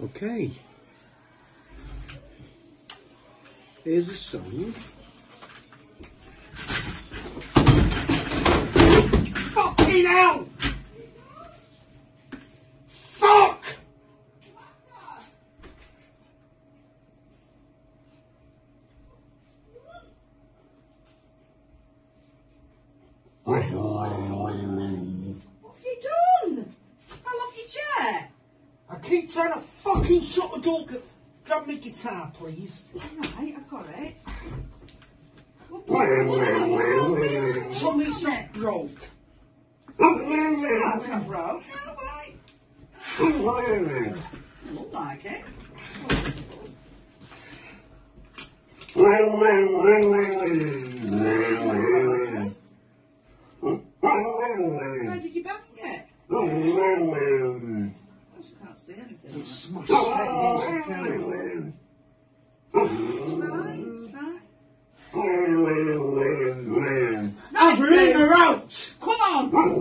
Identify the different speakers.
Speaker 1: Okay. Here's a song. Fucking hell! Fuck!
Speaker 2: What have you done? Fell off your chair.
Speaker 1: I keep trying to fucking shut the door. Grab my guitar, please.
Speaker 2: Alright, I've got it.
Speaker 1: Something's not broke.
Speaker 2: That's not broke. No, right. Look like it. Where did you bang it? I just can't see anything.
Speaker 1: It's smashed straight against the piano.
Speaker 2: It's fine.
Speaker 1: I've written her out!
Speaker 2: Come on!